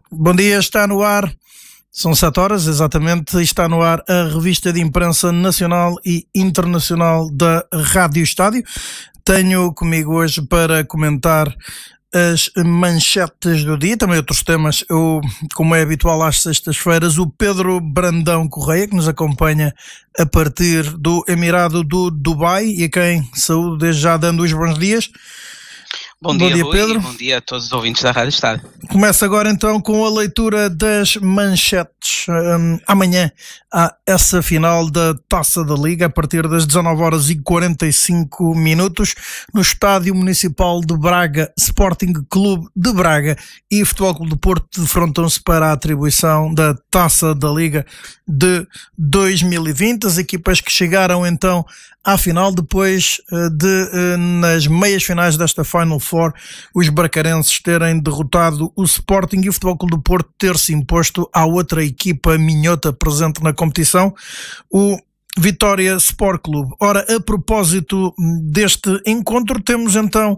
Bom dia, está no ar, são 7 horas exatamente, está no ar a revista de imprensa nacional e internacional da Rádio Estádio. Tenho comigo hoje para comentar as manchetes do dia, também outros temas, como é habitual às sextas-feiras, o Pedro Brandão Correia, que nos acompanha a partir do Emirado do Dubai e a quem saúdo desde já dando os bons dias. Bom dia, Rui, Pedro. E bom dia a todos os ouvintes da Rádio Estádio. Começa agora então com a leitura das manchetes. Amanhã há essa final da Taça da Liga a partir das 19h45 no Estádio Municipal de Braga. Sporting Clube de Braga e Futebol Clube do Porto defrontam-se para a atribuição da Taça da Liga de 2020. As equipas que chegaram então à final, depois de, nas meias finais desta Final Four, os bracarenses terem derrotado o Sporting e o Futebol Clube do Porto ter se imposto à outra equipa minhota presente na competição, o Vitória Sport Clube. Ora, a propósito deste encontro, temos então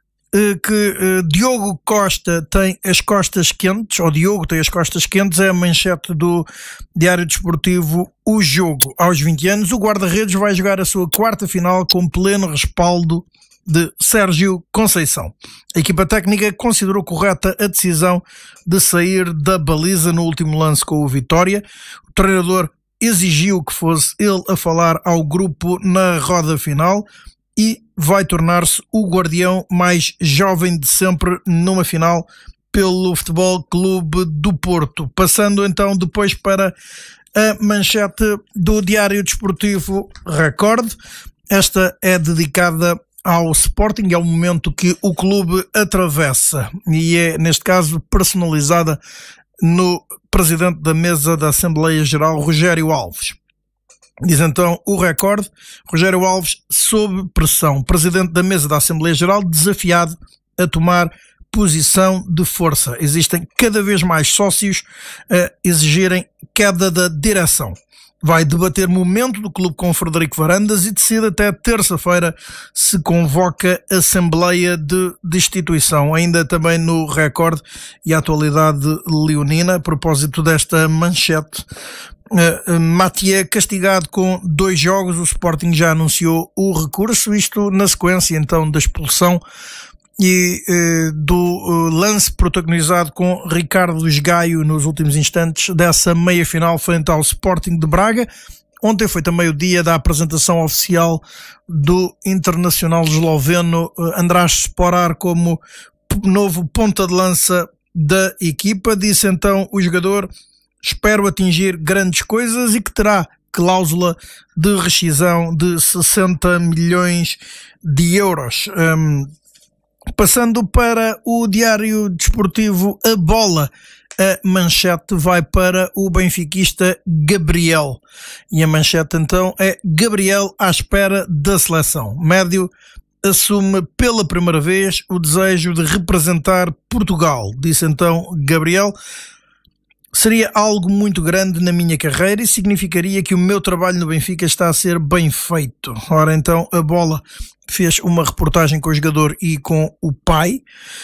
que Diogo Costa tem as costas quentes, ou Diogo tem as costas quentes, é a manchete do Diário Desportivo O Jogo. Aos 20 anos, o guarda-redes vai jogar a sua quarta final com pleno respaldo de Sérgio Conceição. A equipa técnica considerou correta a decisão de sair da baliza no último lance com o Vitória. O treinador exigiu que fosse ele a falar ao grupo na roda final e vai tornar-se o guardião mais jovem de sempre numa final pelo Futebol Clube do Porto. Passando então depois para a manchete do Diário Desportivo Record. Esta é dedicada ao Sporting, é o momento que o clube atravessa e é, neste caso, personalizada no presidente da mesa da Assembleia Geral, Rogério Alves. Diz então o Record, Rogério Alves sob pressão, presidente da mesa da Assembleia Geral desafiado a tomar posição de força. Existem cada vez mais sócios a exigirem queda da direção. Vai debater momento do clube com Frederico Varandas e decide até terça-feira se convoca Assembleia de Destituição. Ainda também no Record e a atualidade leonina, a propósito desta manchete. Mathieu castigado com 2 jogos, o Sporting já anunciou o recurso, isto na sequência então da expulsão e do lance protagonizado com Ricardo Esgaio nos últimos instantes dessa meia-final frente ao Sporting de Braga. Ontem foi também o dia da apresentação oficial do internacional esloveno András Sporar como novo ponta de lança da equipa. Disse então o jogador: espero atingir grandes coisas e que terá cláusula de rescisão de 60 milhões de euros. Passando para o Diário Desportivo A Bola, a manchete vai para o benfiquista Gabriel. E a manchete então é: Gabriel à espera da seleção. Médio assume pela primeira vez o desejo de representar Portugal. Disse então Gabriel: seria algo muito grande na minha carreira e significaria que o meu trabalho no Benfica está a ser bem feito. Ora então, a Bola fez uma reportagem com o jogador e com o pai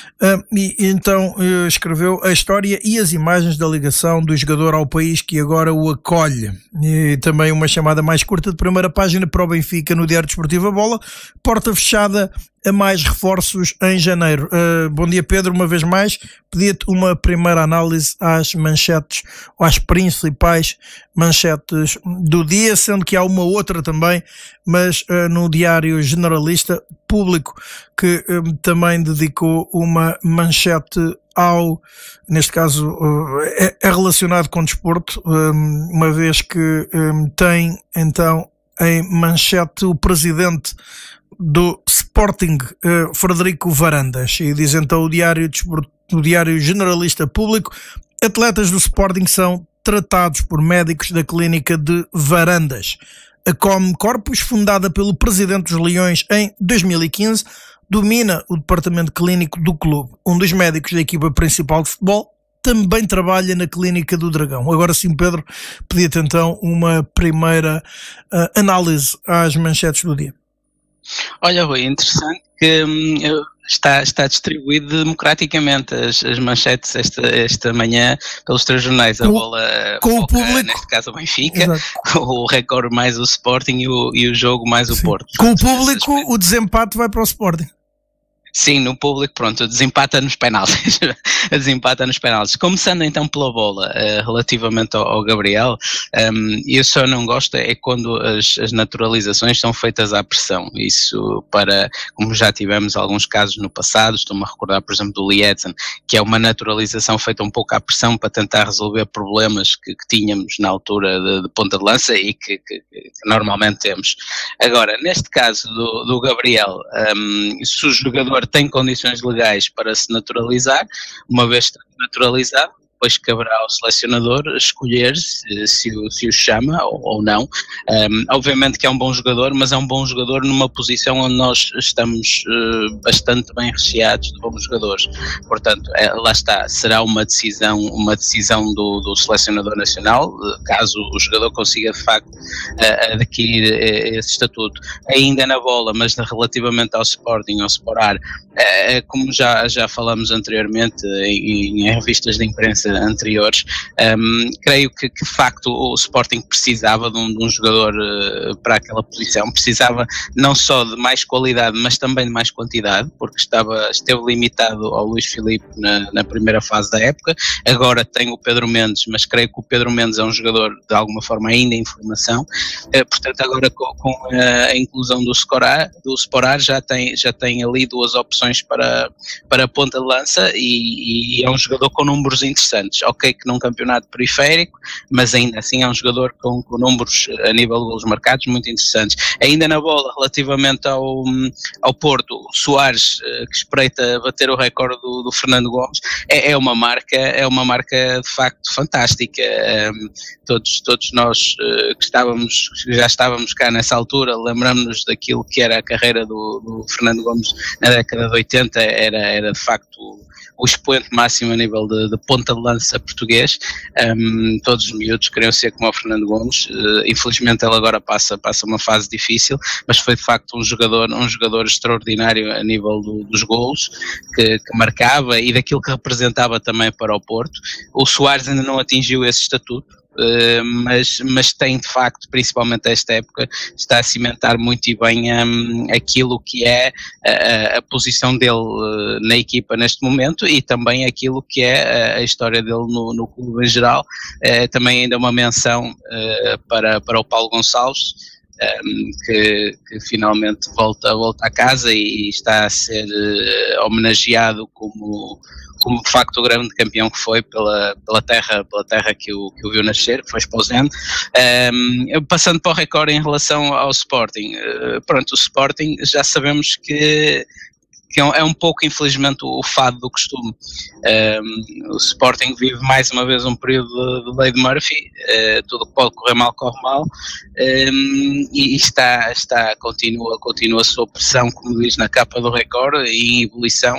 e então escreveu a história e as imagens da ligação do jogador ao país que agora o acolhe. E também uma chamada mais curta de primeira página para o Benfica no Diário Desportivo A Bola. Porta fechada a mais reforços em janeiro. Bom dia, Pedro, uma vez mais. Pedia-te uma primeira análise às manchetes, ou às principais manchetes do dia, sendo que há uma outra também, mas no Diário Generalista Público, que também dedicou uma manchete neste caso é relacionado com desporto, uma vez que tem então em manchete o presidente do Sporting, Frederico Varandas, e diz então o Diário Generalista Público: atletas do Sporting são tratados por médicos da clínica de Varandas. A Com Corpus, fundada pelo presidente dos Leões em 2015, domina o departamento clínico do clube. Um dos médicos da equipa principal de futebol também trabalha na clínica do Dragão. Agora sim, Pedro, pedia-te então uma primeira análise às manchetes do dia. Olha, Rui, interessante que Está distribuído democraticamente as manchetes esta manhã pelos 3 jornais. A bola com o público, neste caso o Benfica, o Record mais o Sporting e o jogo mais o Porto. Com o público, o desempate vai para o Sporting. Sim, no público, pronto, desempata nos penaltis. Desempata nos penaltis. Começando então pela bola, relativamente ao Gabriel, eu só não gosto é quando as naturalizações são feitas à pressão. Isso como já tivemos alguns casos no passado, estou-me a recordar, por exemplo, do Lietzen, que é uma naturalização feita um pouco à pressão para tentar resolver problemas que tínhamos na altura de ponta de lança e que normalmente temos. Agora, neste caso do Gabriel, se o jogador tem condições legais para se naturalizar, uma vez naturalizado, depois caberá ao selecionador escolher se o chama ou não. Obviamente que é um bom jogador, mas é um bom jogador numa posição onde nós estamos bastante bem recheados de bons jogadores. Portanto, lá está, será uma decisão do selecionador nacional, caso o jogador consiga de facto adquirir esse estatuto. Ainda na bola, mas relativamente ao Sporting, ao Sporar, como já falamos anteriormente em revistas de imprensa anteriores, creio que de facto o Sporting precisava de um jogador para aquela posição, precisava não só de mais qualidade, mas também de mais quantidade, porque esteve limitado ao Luís Filipe na primeira fase da época. Agora tem o Pedro Mendes, mas creio que o Pedro Mendes é um jogador de alguma forma ainda em formação, portanto agora com a inclusão do Sporar já tem ali 2 opções para a ponta de lança e é um jogador com números interessantes. Ok que num campeonato periférico, mas ainda assim é um jogador com números a nível de golos marcados muito interessantes. Ainda na bola, relativamente ao Porto, o Soares, que espreita bater o recorde do Fernando Gomes, é uma marca de facto fantástica. Todos nós que já estávamos cá nessa altura, lembramos-nos daquilo que era a carreira do Fernando Gomes na década de 80, era de facto o expoente máximo a nível de ponta de lança português. Todos os miúdos queriam ser como o Fernando Gomes. Infelizmente ele agora passa uma fase difícil, mas foi de facto um jogador extraordinário a nível dos golos que marcava e daquilo que representava também para o Porto. O Soares ainda não atingiu esse estatuto, mas tem de facto, principalmente esta época, está a cimentar muito e bem aquilo que é a posição dele na equipa neste momento e também aquilo que é a história dele no clube em geral. Também ainda uma menção para o Paulo Gonçalves, que finalmente volta a casa e está a ser homenageado como de facto o grande campeão que foi pela terra que o viu nascer, que foi Esposende. Passando para o Record em relação ao Sporting, pronto, o Sporting já sabemos que é um pouco, infelizmente, o fado do costume. O Sporting vive mais uma vez um período de lei de Murphy, tudo que pode correr mal, corre mal, e continua a sua pressão, como diz na capa do Record, e em ebulição,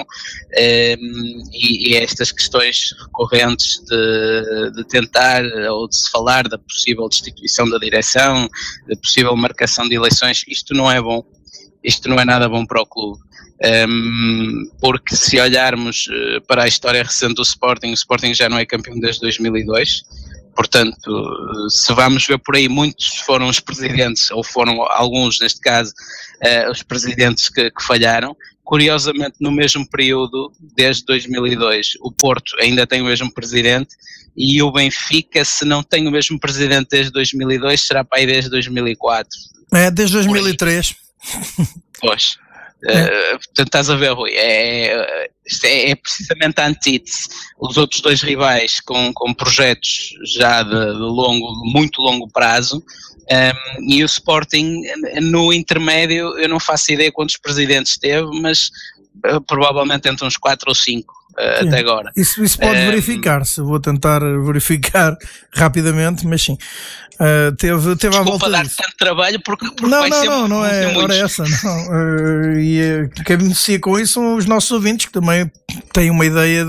e estas questões recorrentes de tentar, ou de se falar da possível destituição da direção, da possível marcação de eleições, isto não é bom. Isto não é nada bom para o clube, porque se olharmos para a história recente do Sporting, o Sporting já não é campeão desde 2002, portanto, se vamos ver por aí, muitos foram os presidentes, ou foram alguns neste caso, os presidentes que falharam. Curiosamente, no mesmo período, desde 2002, o Porto ainda tem o mesmo presidente e o Benfica, se não tem o mesmo presidente desde 2002, será para aí desde 2004. Desde 2003. Pois, portanto estás a ver, Rui, é precisamente a antítese. Os outros 2 rivais com projetos já de muito longo prazo, e o Sporting no intermédio, eu não faço ideia quantos presidentes teve, mas provavelmente entre uns 4 ou 5. até agora. Isso pode verificar-se, vou tentar verificar rapidamente, mas sim. Teve à volta dar disso. Tanto trabalho porque não é hora essa, não. E quem beneficia com isso são os nossos ouvintes, que também têm uma ideia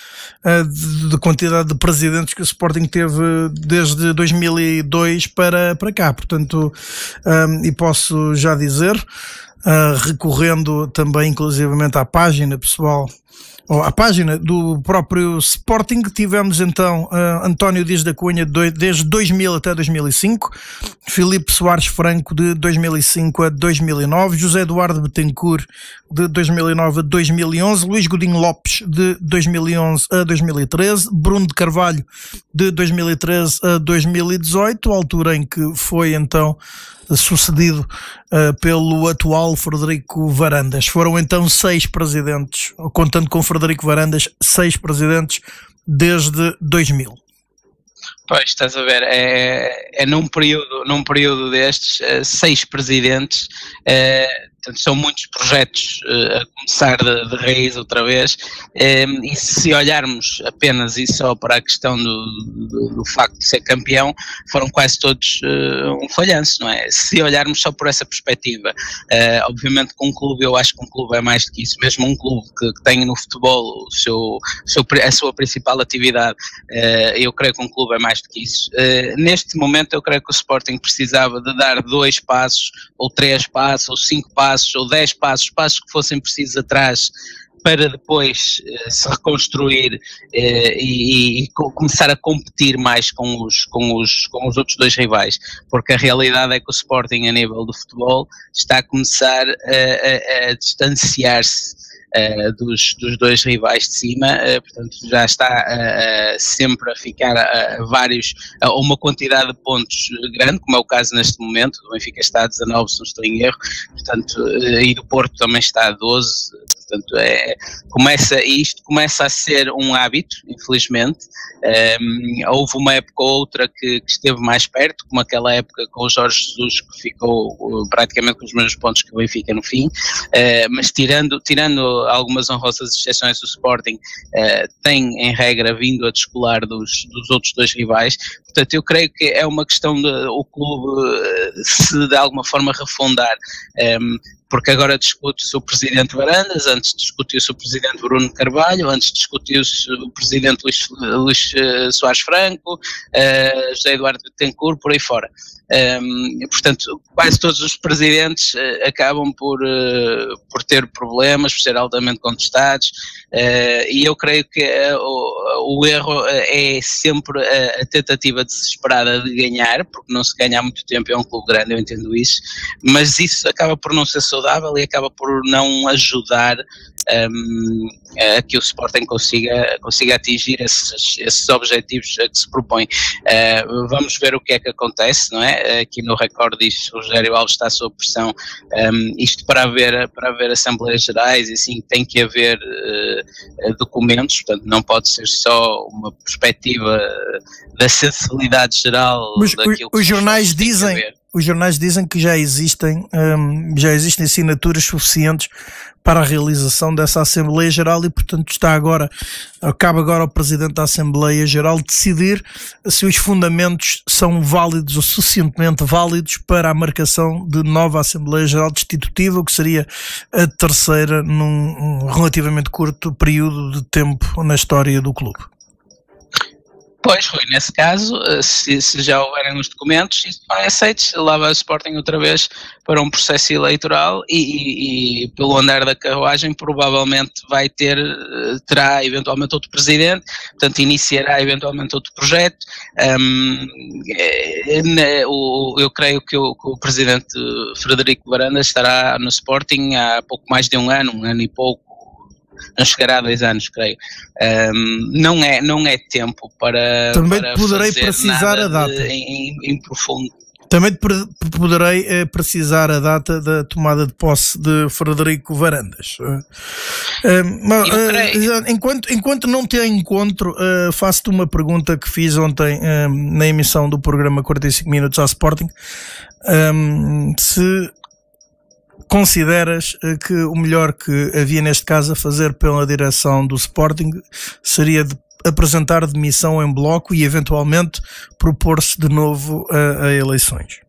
de quantidade de presidentes que o Sporting teve desde 2002 para cá. Portanto, e posso já dizer, recorrendo também inclusivamente à página pessoal, ou à página do próprio Sporting, tivemos então António Dias da Cunha desde 2000 até 2005, Filipe Soares Franco de 2005 a 2009, José Eduardo Betancourt de 2009 a 2011, Luís Godinho Lopes de 2011 a 2013, Bruno de Carvalho de 2013 a 2018, altura em que foi então sucedido pelo atual Frederico Varandas. Foram então 6 presidentes, contando com Frederico Varandas, 6 presidentes desde 2000. Pois, estás a ver, é num período destes, 6 presidentes, portanto, são muitos projetos a começar de raiz outra vez, e se olharmos apenas e só para a questão do facto de ser campeão, foram quase todos um falhanço, não é? Se olharmos só por essa perspectiva, obviamente que um clube, eu acho que um clube é mais do que isso, mesmo um clube que tem no futebol a sua principal atividade, eu creio que um clube é mais do que isso. Neste momento eu creio que o Sporting precisava de dar 2 passos, ou 3 passos, ou 5 passos, ou 10 passos que fossem precisos atrás, para depois se reconstruir e começar a competir mais com os outros 2 rivais, porque a realidade é que o Sporting, a nível do futebol, está a começar a distanciar-se dos 2 rivais de cima, portanto já está sempre a ficar a uma quantidade de pontos grande, como é o caso neste momento. O Benfica está a 19, se não estou em erro, portanto, e do Porto também está a 12, portanto isto começa a ser um hábito, infelizmente. Houve uma época ou outra que esteve mais perto, como aquela época com o Jorge Jesus, que ficou praticamente com os mesmos pontos que o Benfica no fim, mas tirando algumas honrosas exceções, o Sporting tem em regra vindo a descolar dos outros 2 rivais. Portanto, eu creio que é uma questão de o clube se de alguma forma refundar, porque agora discute-se o presidente Varandas, antes discutiu-se o presidente Bruno Carvalho, antes discutiu-se o presidente Luís Soares Franco, José Eduardo Betancourt, por aí fora. Portanto, quase todos os presidentes acabam por ter problemas, por ser altamente contestados, e eu creio que o erro é sempre a tentativa desesperada de ganhar, porque não se ganha há muito tempo, é um clube grande, eu entendo isso, mas isso acaba por não ser saudável e acaba por não ajudar a que o Sporting consiga atingir esses objetivos a que se propõe. Vamos ver o que é que acontece, não é? Aqui no Record diz que o Rogério Alves está sob pressão, isto para haver Assembleias Gerais, e assim tem que haver documentos, portanto não pode ser só uma perspectiva da sensibilidade geral. Mas os jornais dizem que já existem assinaturas suficientes para a realização dessa Assembleia Geral e, portanto, cabe agora ao Presidente da Assembleia Geral decidir se os fundamentos são válidos ou suficientemente válidos para a marcação de nova Assembleia Geral Destitutiva, o que seria a terceira num relativamente curto período de tempo na história do clube. Pois, Rui, nesse caso, se já houverem os documentos, isso não é aceito, lá vai o Sporting outra vez para um processo eleitoral e pelo andar da carruagem provavelmente terá eventualmente outro presidente, portanto iniciará eventualmente outro projeto. Eu creio que o presidente Frederico Varandas estará no Sporting há pouco mais de um ano e pouco, não chegará a 2 anos, creio. Não é tempo para poderei fazer precisar nada a data em profundo. Também poderei precisar a data da tomada de posse de Frederico Varandas. Enquanto não te encontro, faço-te uma pergunta que fiz ontem na emissão do programa 45 Minutos ao Sporting. Se consideras que o melhor que havia neste caso a fazer pela direção do Sporting seria de apresentar demissão em bloco e eventualmente propor-se de novo a eleições?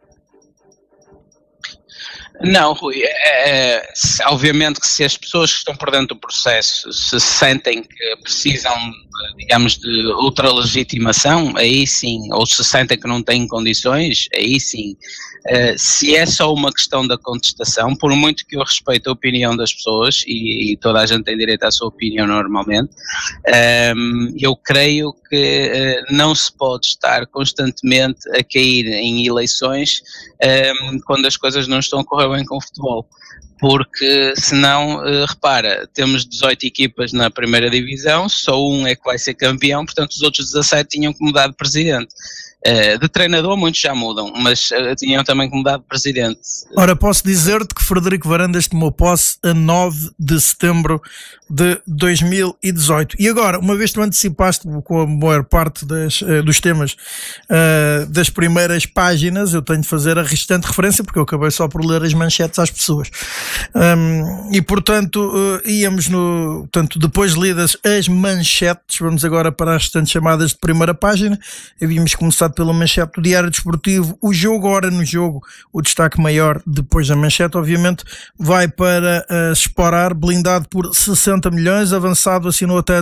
Não, Rui, obviamente que se as pessoas que estão por dentro do processo se sentem que precisam, digamos, de outra legitimação, aí sim, ou se sentem que não têm condições, aí sim. Se é só uma questão da contestação, por muito que eu respeite a opinião das pessoas, e toda a gente tem direito à sua opinião normalmente, eu creio que não se pode estar constantemente a cair em eleições quando as coisas não estão a correr bem com o futebol. Porque senão, repara, temos 18 equipas na primeira divisão, só um é que vai ser campeão, portanto os outros 17 tinham que mudar de presidente. De treinador muitos já mudam, mas tinham também que mudar de presidente. Ora, posso dizer-te que Frederico Varandas tomou posse a 9 de setembro de 2018. E agora, uma vez tu antecipaste com a maior parte dos temas das primeiras páginas, eu tenho de fazer a restante referência, porque eu acabei só por ler as manchetes às pessoas. E portanto, portanto, depois lidas as manchetes, vamos agora para as restantes chamadas de primeira página. Havíamos começado pela manchete do Diário Desportivo. O jogo, ora no jogo, o destaque maior depois da manchete, obviamente, vai para Sporar, blindado por 60 milhões, avançado, assinou até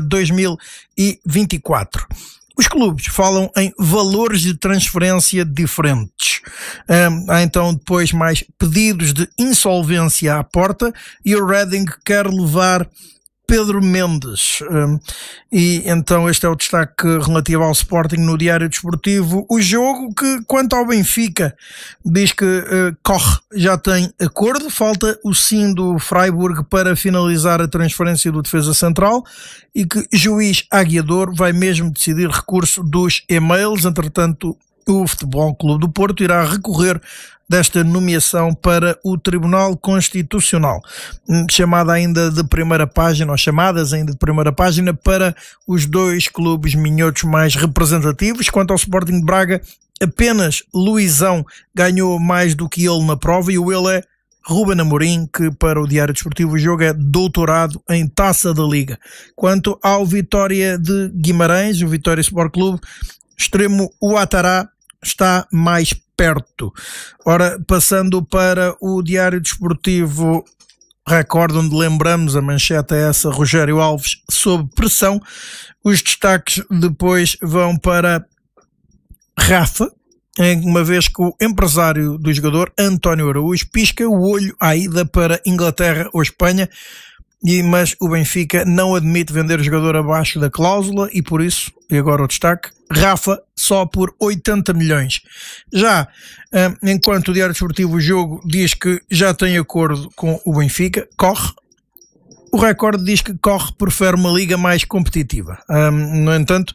2024. Os clubes falam em valores de transferência diferentes. Há então depois mais pedidos de insolvência à porta e o Reading quer levar Pedro Mendes. E então este é o destaque relativo ao Sporting no Diário Desportivo. O jogo que, quanto ao Benfica, diz que corre, já tem acordo, falta o sim do Freiburg para finalizar a transferência do defesa central e que juiz Aguiador vai mesmo decidir recurso dos e-mails. Entretanto, o Futebol Clube do Porto irá recorrer desta nomeação para o Tribunal Constitucional, chamada ainda de primeira página, ou chamadas ainda de primeira página, para os dois clubes minhotos mais representativos. Quanto ao Sporting de Braga, apenas Luizão ganhou mais do que ele na prova, e o ele é Ruben Amorim, que para o Diário Desportivo o jogo é doutorado em Taça da Liga. Quanto ao Vitória de Guimarães, o Vitória Sport Clube, extremo Ouattara está mais perto. Ora, passando para o Diário Desportivo Record, onde lembramos, a manchete é essa: Rogério Alves sob pressão. Os destaques depois vão para Rafa, uma vez que o empresário do jogador, António Araújo, pisca o olho à ida para Inglaterra ou Espanha, mas o Benfica não admite vender o jogador abaixo da cláusula e por isso, e agora o destaque, Rafa só por 80 milhões. Já, enquanto o Diário Desportivo o jogo diz que já tem acordo com o Benfica, corre. O Record diz que corre, prefere uma liga mais competitiva. No entanto,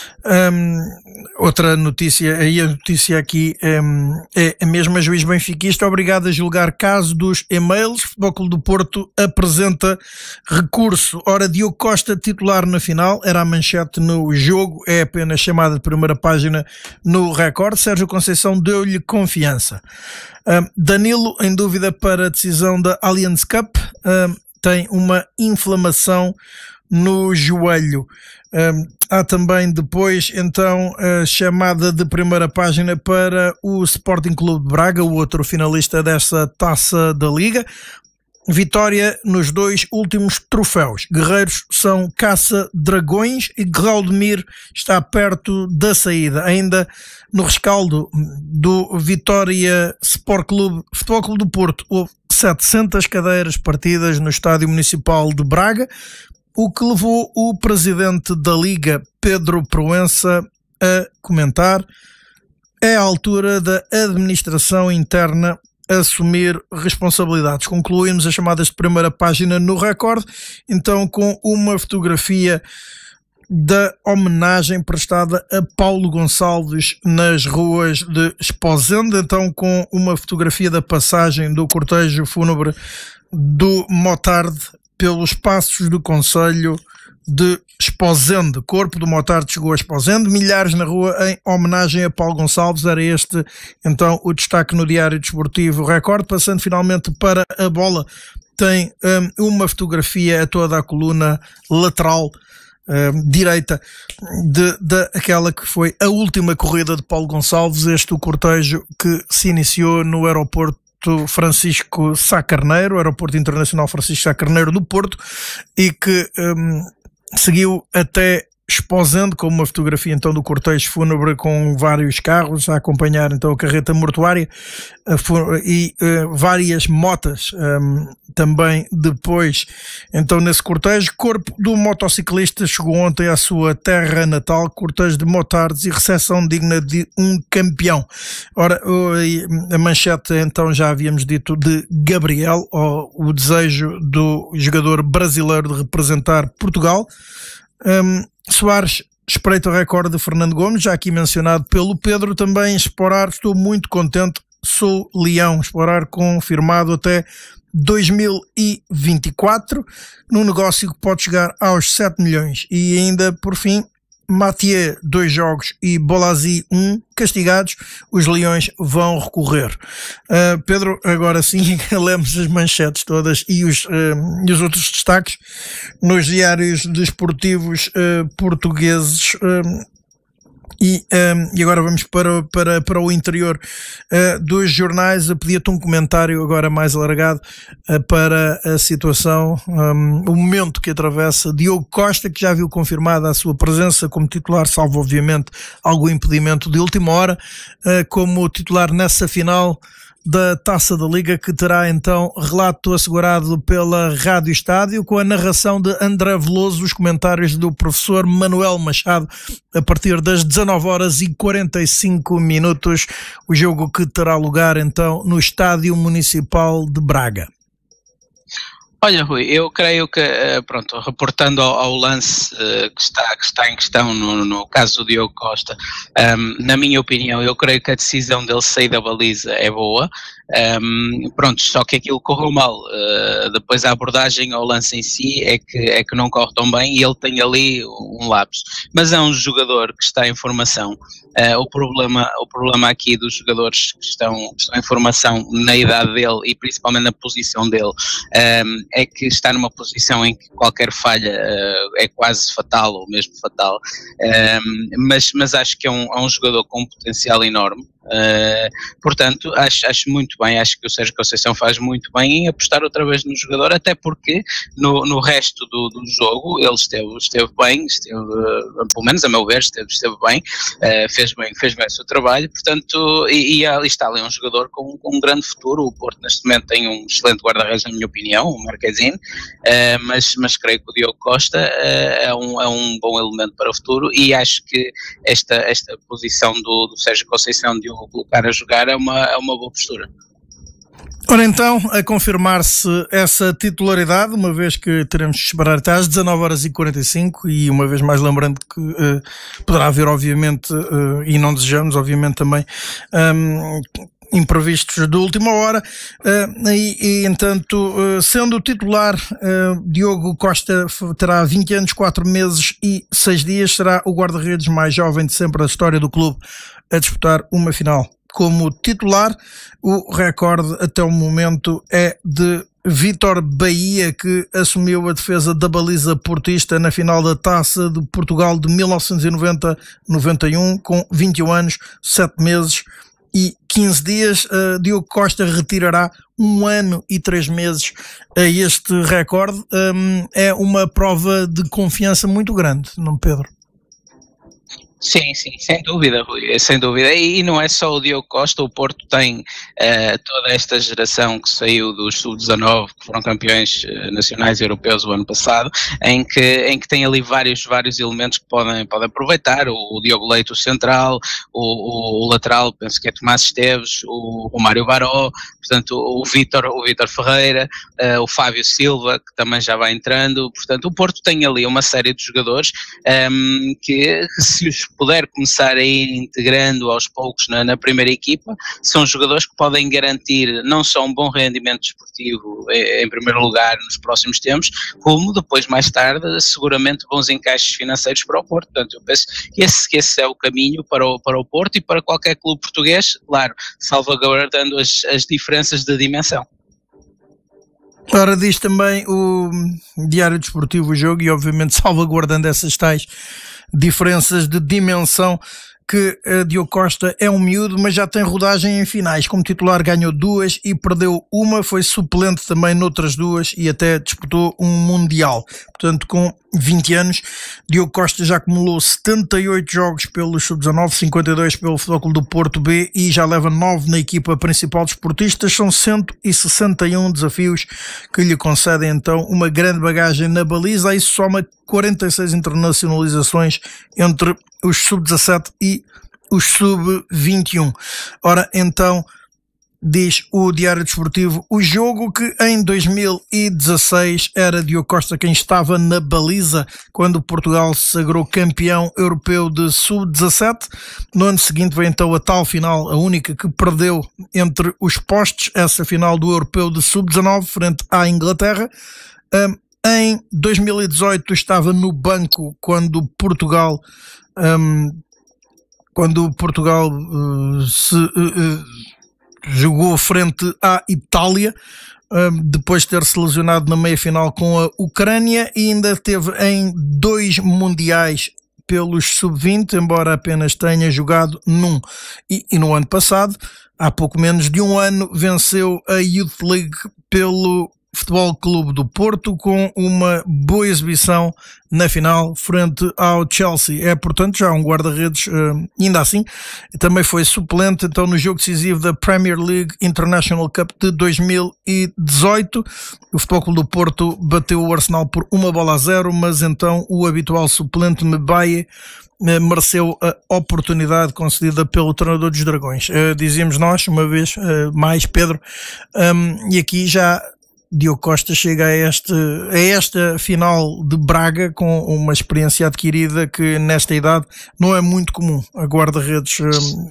outra notícia, aí a notícia aqui é a mesma: juiz benfiquista obrigado a julgar caso dos e-mails. Futebol Clube do Porto apresenta recurso. Ora, Diogo Costa titular na final, era a manchete no jogo, é apenas chamada de primeira página no Record. Sérgio Conceição deu-lhe confiança. Danilo em dúvida para a decisão da Allianz Cup. Tem uma inflamação no joelho. Há também depois, então, a chamada de primeira página para o Sporting Clube de Braga, o outro finalista dessa Taça da Liga. Vitória nos dois últimos troféus. Guerreiros são caça-dragões e Graudemir está perto da saída. Ainda no rescaldo do Vitória Sport Clube, Futebol Clube do Porto, houve 700 cadeiras partidas no Estádio Municipal de Braga, o que levou o presidente da Liga, Pedro Proença, a comentar: é a altura da administração interna assumir responsabilidades. Concluímos as chamadas de primeira página no Record, então com uma fotografia da homenagem prestada a Paulo Gonçalves nas ruas de Esposende, então com uma fotografia da passagem do cortejo fúnebre do Motard pelos passos do Conselho de Esposende. Corpo do Motard chegou a Esposende, milhares na rua em homenagem a Paulo Gonçalves. Era este então o destaque no Diário Desportivo Record. Passando finalmente para a bola, tem uma fotografia a toda a coluna lateral direita daquela que foi a última corrida de Paulo Gonçalves, este o cortejo que se iniciou no aeroporto Francisco Sá Carneiro, Aeroporto Internacional Francisco Sá Carneiro do Porto, e que seguiu até Esposende, com uma fotografia então do cortejo fúnebre com vários carros a acompanhar então a carreta mortuária e várias motas também depois então nesse cortejo. Corpo do motociclista chegou ontem à sua terra natal, cortejo de motards e recepção digna de um campeão. Ora, a manchete então já havíamos dito de Gabriel, o desejo do jogador brasileiro de representar Portugal. Soares espreita o recorde de Fernando Gomes, já aqui mencionado pelo Pedro. Também Sporar, estou muito contente, sou leão. Sporar confirmado até 2024, num negócio que pode chegar aos 7 milhões. E ainda, por fim, Mathieu, 2 jogos, e Bolazzi, 1, castigados. Os leões vão recorrer. Pedro, agora sim, lemos as manchetes todas e os outros destaques nos diários desportivos portugueses. E agora vamos para o interior dos jornais. Eu pedia-te um comentário agora mais alargado para a situação, o momento que atravessa Diogo Costa, que já viu confirmada a sua presença como titular, salvo obviamente algum impedimento de última hora, como titular nessa final da Taça da Liga, que terá então relato assegurado pela Rádio Estádio, com a narração de André Veloso, os comentários do professor Manuel Machado, a partir das 19h45, o jogo que terá lugar então no Estádio Municipal de Braga. Olha, Rui, eu creio que, pronto, reportando ao lance que está em questão no caso do Diogo Costa, na minha opinião, eu creio que a decisão dele sair da baliza é boa. Pronto, só que aquilo correu mal. Depois a abordagem ao lance em si é que não corre tão bem e ele tem ali um lapso. Mas é um jogador que está em formação. O problema aqui dos jogadores que estão em formação na idade dele e principalmente na posição dele é que está numa posição em que qualquer falha é quase fatal ou mesmo fatal, mas acho que é um jogador com um potencial enorme. Portanto, acho muito bem, acho que o Sérgio Conceição faz muito bem em apostar outra vez no jogador, até porque no resto do jogo ele esteve bem, pelo menos a meu ver, esteve bem, fez bem o seu trabalho, portanto, e ali está ali um jogador com um grande futuro. O Porto neste momento tem um excelente guarda-redes, na minha opinião, o Marquezine, mas creio que o Diogo Costa é um bom elemento para o futuro, e acho que esta posição do Sérgio Conceição de o colocar a jogar é uma boa postura. Ora então, a confirmar-se essa titularidade, uma vez que teremos que esperar até às 19h45, e uma vez mais lembrando que poderá haver obviamente, e não desejamos obviamente também, imprevistos de última hora, e entanto, sendo o titular, Diogo Costa terá 20 anos, 4 meses e 6 dias, será o guarda-redes mais jovem de sempre da história do clube a disputar uma final como titular. O recorde até o momento é de Vítor Bahia, que assumiu a defesa da baliza portista na final da Taça de Portugal de 1990-91, com 21 anos, 7 meses e 15 dias. Diogo Costa retirará 1 ano e 3 meses a este recorde. É uma prova de confiança muito grande, não, Pedro? Sim, sem dúvida, Rui, sem dúvida. E não é só o Diogo Costa, o Porto tem toda esta geração que saiu dos sub-19, que foram campeões nacionais e europeus o ano passado, em que tem ali vários elementos que podem aproveitar. O Diogo Leite, o central, o lateral, penso que é Tomás Esteves, o Mário Baró, portanto o Vítor Ferreira, o Fábio Silva, que também já vai entrando. Portanto, o Porto tem ali uma série de jogadores que se os puder começar a ir integrando aos poucos na primeira equipa, são jogadores que podem garantir não só um bom rendimento desportivo em primeiro lugar nos próximos tempos, como depois mais tarde seguramente bons encaixes financeiros para o Porto. Portanto, eu penso que esse é o caminho para o Porto e para qualquer clube português, claro, salvaguardando as diferenças de dimensão. Ora, diz também o Diário Desportivo o jogo, e obviamente salvaguardando essas tais diferenças de dimensão, que Diogo Costa é um miúdo, mas já tem rodagem em finais. Como titular ganhou 2 e perdeu uma, foi suplente também noutras 2 e até disputou um Mundial. Portanto, com 20 anos, Diogo Costa já acumulou 78 jogos pelo Sub-19, 52 pelo Futebol Clube do Porto B e já leva 9 na equipa principal de esportistas. São 161 desafios que lhe concedem então uma grande bagagem na baliza. A isso soma 46 internacionalizações entre os Sub-17 e os Sub-21. Ora, então, diz o Diário Desportivo o jogo, que em 2016 era Diogo Costa quem estava na baliza quando Portugal se sagrou campeão europeu de Sub-17. No ano seguinte veio então a tal final, a única que perdeu entre os postos, essa final do europeu de Sub-19 frente à Inglaterra. Em 2018 estava no banco quando Portugal jogou frente à Itália, depois de ter se lesionado na meia-final com a Ucrânia, e ainda teve em 2 mundiais pelos Sub-20, embora apenas tenha jogado num. E no ano passado, há pouco menos de um ano, venceu a Youth League pelo Futebol Clube do Porto com uma boa exibição na final frente ao Chelsea. É, portanto, já um guarda-redes, ainda assim. Também foi suplente então no jogo decisivo da Premier League International Cup de 2018. O Futebol Clube do Porto bateu o Arsenal por 1-0, mas então o habitual suplente Mbaye mereceu a oportunidade concedida pelo treinador dos Dragões. Dizíamos nós, uma vez mais, Pedro, e aqui já Diogo Costa chega a esta final de Braga com uma experiência adquirida que nesta idade não é muito comum a guarda-redes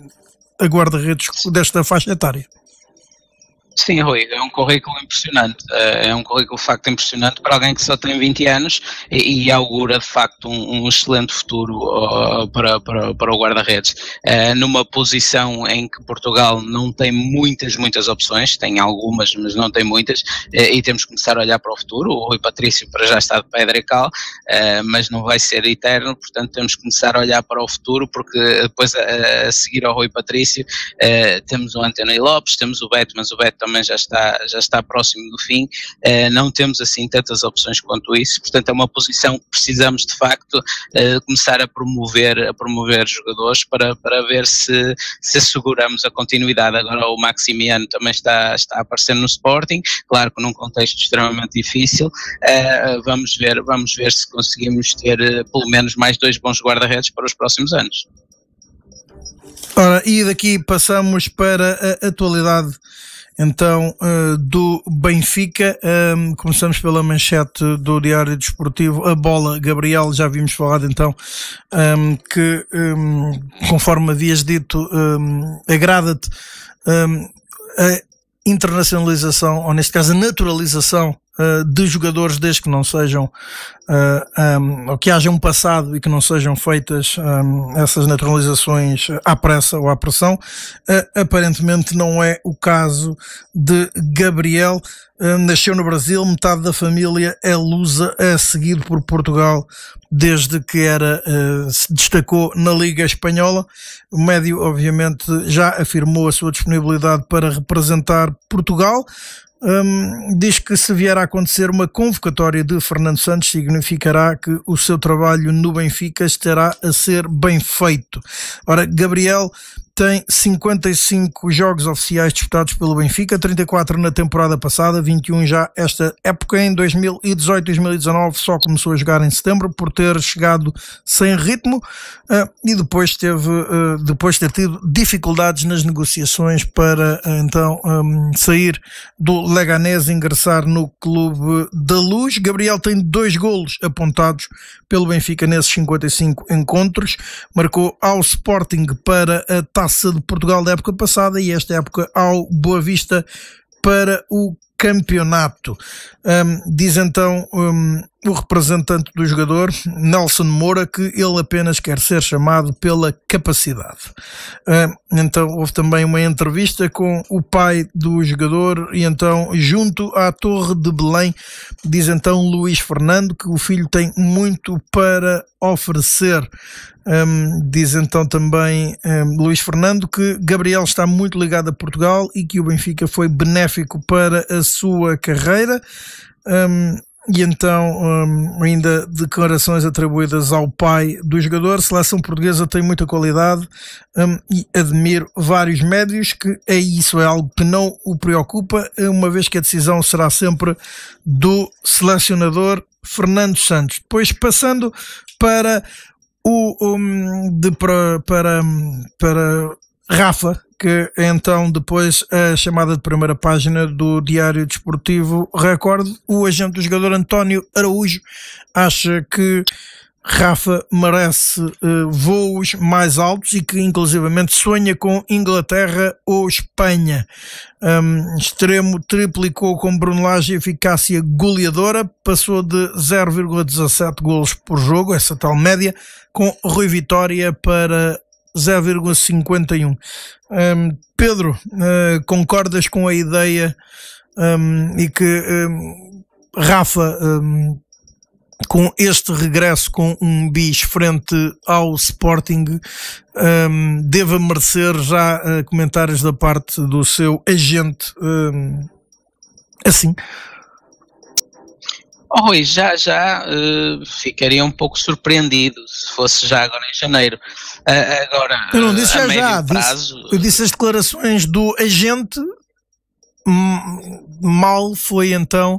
desta faixa etária. Sim, Rui, é um currículo impressionante, é um currículo de facto impressionante para alguém que só tem 20 anos e augura de facto um excelente futuro para o guarda-redes. Numa posição em que Portugal não tem muitas opções, tem algumas, mas não tem muitas, e temos que começar a olhar para o futuro. O Rui Patrício para já está de pedra e cal, mas não vai ser eterno, portanto temos que começar a olhar para o futuro, porque depois a seguir ao Rui Patrício temos o António Lopes, temos o Beto, mas o Beto também já está próximo do fim, não temos assim tantas opções quanto isso, portanto é uma posição que precisamos de facto começar a promover jogadores para ver se asseguramos a continuidade. Agora o Maximiano também está a aparecer no Sporting, claro que num contexto extremamente difícil. Vamos ver se conseguimos ter pelo menos mais 2 bons guarda-redes para os próximos anos. Ora, e daqui passamos para a atualidade então do Benfica. Começamos pela manchete do Diário Desportivo, a bola. Gabriel, já vimos falado então que conforme havias dito, agrada-te a internacionalização, ou neste caso a naturalização de jogadores, desde que não sejam ou que haja um passado e que não sejam feitas essas naturalizações à pressa ou à pressão. Aparentemente não é o caso de Gabriel. Nasceu no Brasil, metade da família é lusa, é seguido por Portugal desde que se destacou na Liga Espanhola. O médio obviamente já afirmou a sua disponibilidade para representar Portugal. Diz que se vier a acontecer uma convocatória de Fernando Santos, significará que o seu trabalho no Benfica estará a ser bem feito. Ora, Gabriel tem 55 jogos oficiais disputados pelo Benfica, 34 na temporada passada, 21 já esta época. Em 2018-2019 só começou a jogar em setembro por ter chegado sem ritmo e depois de ter tido dificuldades nas negociações para então sair do Leganés e ingressar no Clube da Luz. Gabriel tem 2 golos apontados pelo Benfica nesses 55 encontros, marcou ao Sporting para a Taça de Portugal da época passada e esta época ao Boa Vista para o campeonato. Diz então o representante do jogador, Nelson Moura, que ele apenas quer ser chamado pela capacidade. Então houve também uma entrevista com o pai do jogador e então junto à Torre de Belém diz então Luís Fernando que o filho tem muito para oferecer. Diz então também Luís Fernando que Gabriel está muito ligado a Portugal e que o Benfica foi benéfico para a sua carreira. E então ainda declarações atribuídas ao pai do jogador. A seleção portuguesa tem muita qualidade e admiro vários médios, que isso é algo que não o preocupa, uma vez que a decisão será sempre do selecionador Fernando Santos. Depois passando para para Rafa, que então depois a chamada de primeira página do Diário Desportivo Record, o agente do jogador António Araújo acha que Rafa merece voos mais altos e que inclusivamente sonha com Inglaterra ou Espanha. Extremo triplicou com Bruno Lage a eficácia goleadora, passou de 0,17 golos por jogo, essa tal média, com Rui Vitória para 0,51. Pedro, concordas com a ideia e que Rafa, com este regresso com um bis frente ao Sporting, deva merecer já comentários da parte do seu agente assim? Rui, já ficaria um pouco surpreendido se fosse já agora em janeiro. Agora, eu não disse já, prazo... eu disse as declarações do agente. Mal foi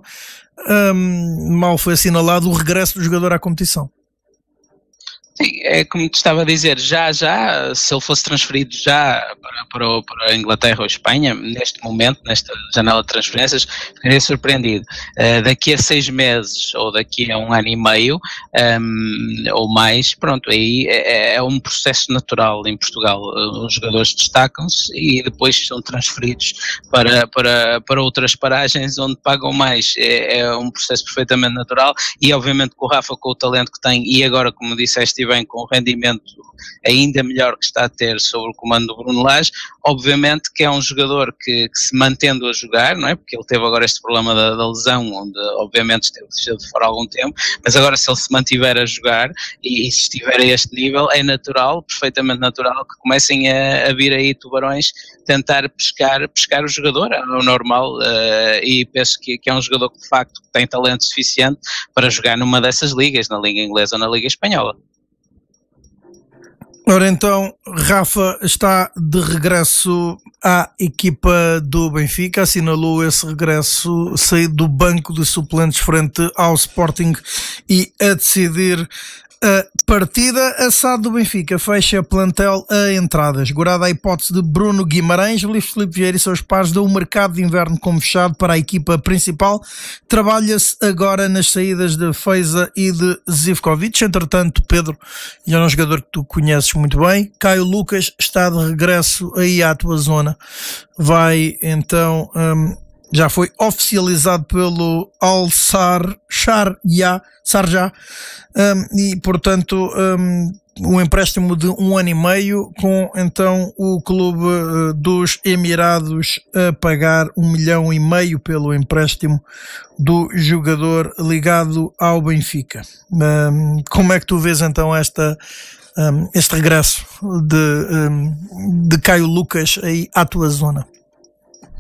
assinalado o regresso do jogador à competição. Sim, é como te estava a dizer, já se ele fosse transferido já para a Inglaterra ou Espanha, neste momento, nesta janela de transferências, ficaria surpreendido. Daqui a 6 meses ou daqui a 1 ano e meio ou mais, pronto, aí é um processo natural em Portugal. Os jogadores destacam-se e depois são transferidos para outras paragens onde pagam mais. É um processo perfeitamente natural e obviamente com o Rafa, com o talento que tem e agora, como disseste bem, com o rendimento ainda melhor que está a ter sob o comando do Bruno Lage, obviamente que é um jogador que se mantendo a jogar, não é? Porque ele teve agora este problema da lesão, onde obviamente esteve de fora há algum tempo, mas agora se ele se mantiver a jogar e se estiver a este nível, é natural, perfeitamente natural, que comecem a vir aí tubarões tentar pescar o jogador, é o normal, e penso que é um jogador que de facto tem talento suficiente para jogar numa dessas ligas, na Liga Inglesa ou na Liga Espanhola. Ora então, Rafa está de regresso à equipa do Benfica, assinalou esse regresso saído do banco de suplentes frente ao Sporting e a decidir a partida. A SAD do Benfica fecha plantel a entradas. Gorada a hipótese de Bruno Guimarães, Luís Filipe Vieira e seus pares dão o mercado de inverno como fechado para a equipa principal. Trabalha-se agora nas saídas de Feiza e de Zivkovic. Entretanto, Pedro, e é um jogador que tu conheces muito bem, Caio Lucas está de regresso aí à tua zona. Vai então... já foi oficializado pelo Al-Sharjah e, portanto, um empréstimo de 1 ano e meio, com então o clube dos Emirados a pagar 1,5 milhão pelo empréstimo do jogador ligado ao Benfica. Como é que tu vês então este regresso de Caio Lucas aí à tua zona?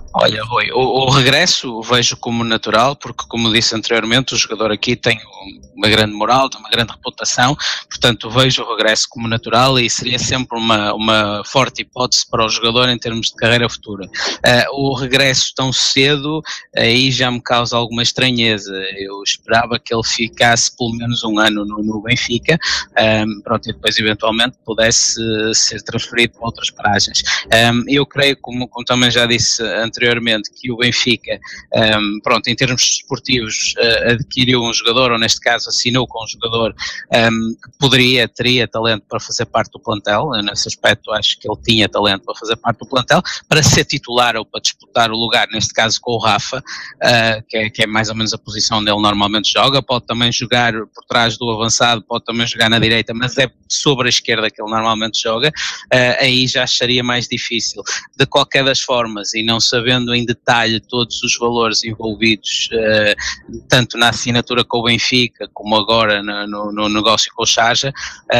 Olha, Rui, o regresso vejo como natural, porque, como disse anteriormente, o jogador aqui tem uma grande moral, tem uma grande reputação, portanto vejo o regresso como natural e seria sempre uma forte hipótese para o jogador em termos de carreira futura. O regresso tão cedo, aí já me causa alguma estranheza. Eu esperava que ele ficasse pelo menos um ano no Benfica, pronto, e depois eventualmente pudesse ser transferido para outras paragens. Eu creio, como também já disse anteriormente, que o Benfica, pronto, em termos desportivos, adquiriu um jogador, ou neste caso assinou com um jogador que teria talento para fazer parte do plantel. Nesse aspecto acho que ele tinha talento para fazer parte do plantel, para ser titular ou para disputar o lugar, neste caso com o Rafa, que é mais ou menos a posição onde ele normalmente joga. Pode também jogar por trás do avançado, pode também jogar na direita, mas é sobre a esquerda que ele normalmente joga. Aí já seria mais difícil. De qualquer das formas, e não sabendo em detalhe todos os valores envolvidos, tanto na assinatura com o Benfica, como agora no negócio com o Sharjah,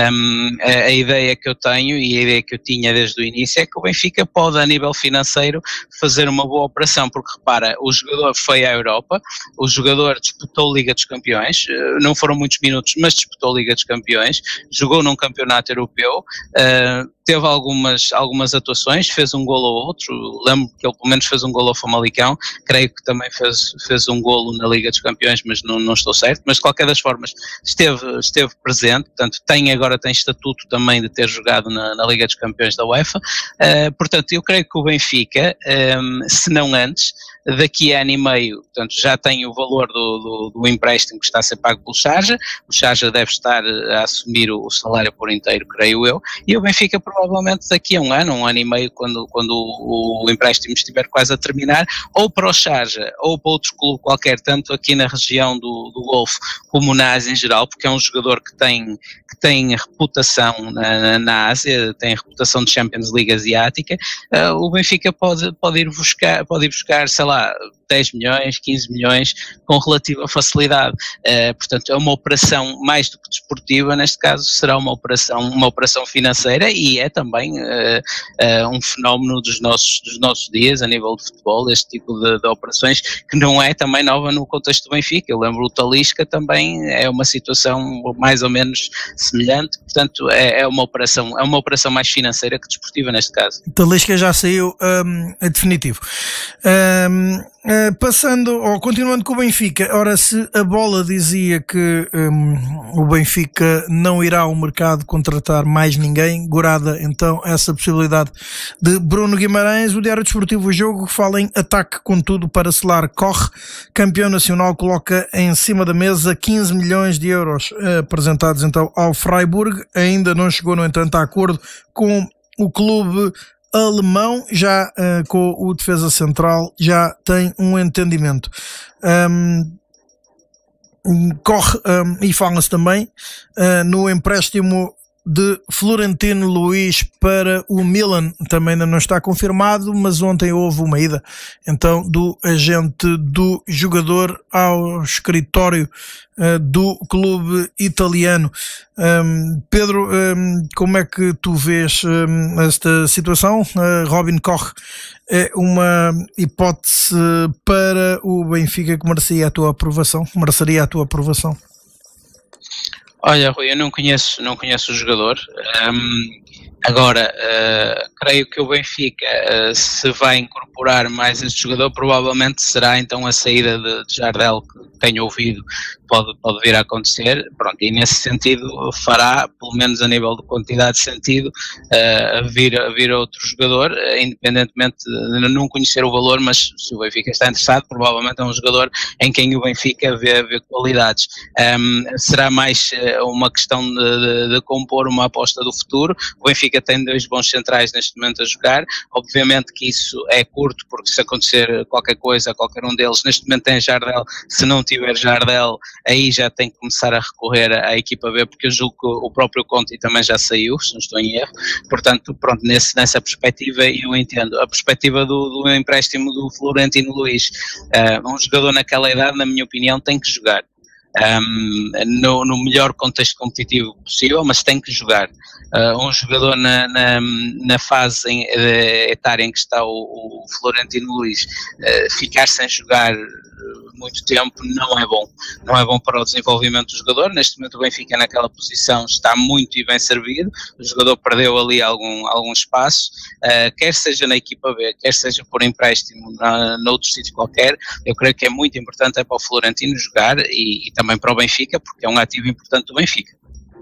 a ideia que eu tenho e a ideia que eu tinha desde o início é que o Benfica pode, a nível financeiro, fazer uma boa operação, porque repara, o jogador foi à Europa, o jogador disputou Liga dos Campeões, não foram muitos minutos, mas disputou Liga dos Campeões, jogou num campeonato europeu, teve algumas atuações, fez um golo ou outro, lembro que ele pelo menos fez um golo ao Famalicão, creio que também fez um golo na Liga dos Campeões, mas não estou certo, mas de qualquer das formas esteve presente, portanto agora tem estatuto também de ter jogado na Liga dos Campeões da UEFA, portanto eu creio que o Benfica, se não antes, daqui a ano e meio, portanto já tem o valor do empréstimo que está a ser pago pelo Sharjah, o Sharjah deve estar a assumir o salário por inteiro, creio eu, e o Benfica provavelmente daqui a um ano e meio, quando o empréstimo estiver quase a terminar, ou para o Sharjah ou para outro clube qualquer, tanto aqui na região do Golfo como na Ásia em geral, porque é um jogador que tem reputação na Ásia, tem reputação de Champions League asiática, o Benfica pode ir buscar, sei lá, 10 milhões, 15 milhões com relativa facilidade. Portanto, é uma operação mais do que desportiva, neste caso será uma operação financeira e é também um fenómeno dos nossos dias a nível de futebol, este tipo de operações, que não é também nova no contexto do Benfica. Eu lembro o Talisca também é uma situação mais ou menos semelhante, portanto é uma operação mais financeira que desportiva neste caso. Talisca já saiu definitivo. Passando ou continuando com o Benfica, ora, se a bola dizia que o Benfica não irá ao mercado contratar mais ninguém, gorada então essa possibilidade de Bruno Guimarães. O Diário Desportivo O Jogo fala em ataque com tudo para selar Corre, campeão nacional, coloca em cima da mesa 15 milhões de euros apresentados então ao Freiburg. Ainda não chegou, no entanto, a acordo com o clube alemão, já com o defesa central já tem um entendimento. Corre e fala-se também no empréstimo de Florentino Luís para o Milan, também ainda não está confirmado, mas ontem houve uma ida então do agente do jogador ao escritório do clube italiano. Pedro, como é que tu vês esta situação? Robin Koch é uma hipótese para o Benfica que mereceria a tua aprovação? Olha, Rui, eu não conheço o jogador. Agora, creio que o Benfica, se vai incorporar mais este jogador, provavelmente será então a saída de Jardel, que tenho ouvido, pode vir a acontecer. Pronto, e nesse sentido fará, pelo menos a nível de quantidade de sentido, vir outro jogador, independentemente de não conhecer o valor, mas se o Benfica está interessado, provavelmente é um jogador em quem o Benfica vê qualidades. Será mais uma questão de compor uma aposta do futuro. O Benfica tem 2 bons centrais neste momento a jogar, obviamente que isso é curto, porque se acontecer qualquer coisa a qualquer um deles, neste momento tem Jardel, se não tiver Jardel, aí já tem que começar a recorrer à equipa B, porque eu julgo que o próprio Conte também já saiu, se não estou em erro, portanto, pronto, nessa perspectiva eu entendo. A perspectiva do empréstimo do Florentino Luís, um jogador naquela idade, na minha opinião, tem que jogar. no melhor contexto competitivo possível, mas tem que jogar. Um jogador na fase etária em que está o Florentino Luís, ficar sem jogar muito tempo não é bom para o desenvolvimento do jogador. Neste momento o Benfica naquela posição está muito e bem servido, o jogador perdeu ali algum espaço, quer seja na equipa B, quer seja por empréstimo noutro sítio qualquer. Eu creio que é muito importante para o Florentino jogar e também para o Benfica, porque é um ativo importante do Benfica.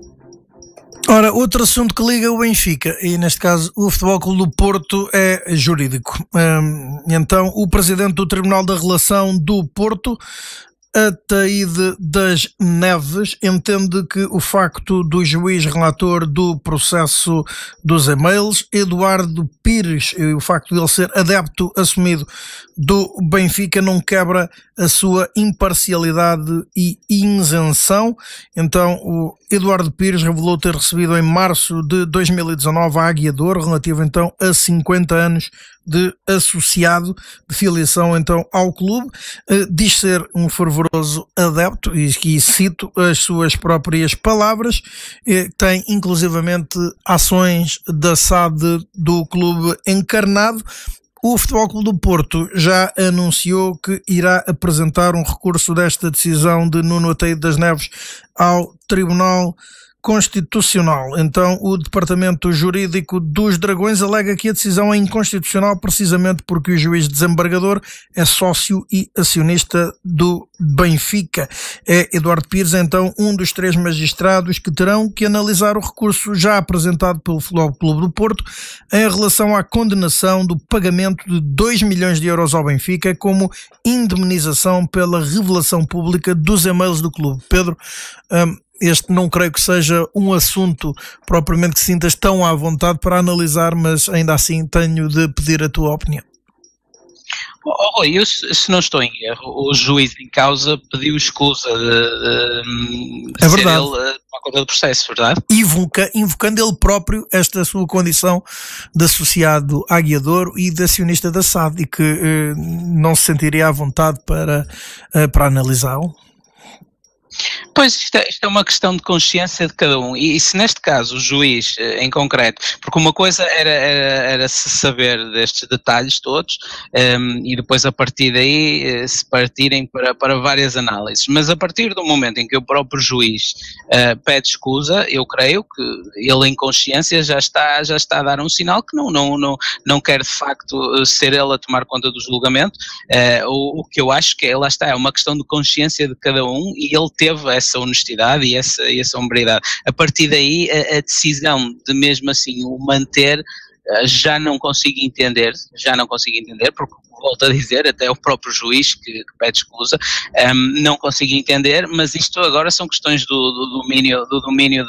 Ora, outro assunto que liga o Benfica, e neste caso o Futebol Clube do Porto, é jurídico. Então, o presidente do Tribunal da Relação do Porto, Ataíde das Neves, entende que o facto do juiz relator do processo dos e-mails, Eduardo Pires, o facto de ele ser adepto assumido do Benfica, não quebra a sua imparcialidade e isenção. Então, o Eduardo Pires revelou ter recebido em março de 2019 a Águia de Ouro, relativo então a 50 anos de associado, de filiação então ao clube. Diz ser um fervoroso adepto, e aqui cito as suas próprias palavras. Tem inclusivamente ações da SAD do clube encarnado. O Futebol Clube do Porto já anunciou que irá apresentar um recurso desta decisão de Nuno Ataíde das Neves ao Tribunal Constitucional. Então, o Departamento Jurídico dos Dragões alega que a decisão é inconstitucional precisamente porque o juiz desembargador é sócio e acionista do Benfica. É Eduardo Pires, então, um dos 3 magistrados que terão que analisar o recurso já apresentado pelo Futebol Clube do Porto em relação à condenação do pagamento de 2 milhões de euros ao Benfica como indemnização pela revelação pública dos e-mails do clube. Pedro, este não creio que seja um assunto propriamente que sintas tão à vontade para analisar, mas ainda assim tenho de pedir a tua opinião. Eu, se não estou em erro, o juiz em causa pediu escusa de ser ele uma conta do processo, verdade? Invocando ele próprio esta sua condição de associado à Águia de Ouro e de acionista da SAD, e que não se sentiria à vontade para analisá-lo. Pois, isto é uma questão de consciência de cada um, e se neste caso o juiz em concreto, porque uma coisa era se saber destes detalhes todos, e depois a partir daí se partirem para várias análises, mas a partir do momento em que o próprio juiz pede escusa, eu creio que ele em consciência já está a dar um sinal que não quer de facto ser ele a tomar conta do julgamento. O que eu acho que lá está, é uma questão de consciência de cada um, e ele teve essa honestidade e essa hombridade. A partir daí, a decisão de mesmo assim o manter, já não consigo entender, porque volto a dizer, até o próprio juiz que pede escusa, não consigo entender, mas isto agora são questões do domínio